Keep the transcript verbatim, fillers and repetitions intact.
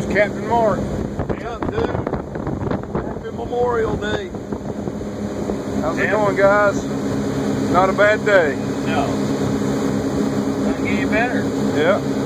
Captain Mark. Yeah, dude. Happy Memorial Day. How's Yeah. it going, guys? Not a bad day. No. Doesn't get any better. Yeah.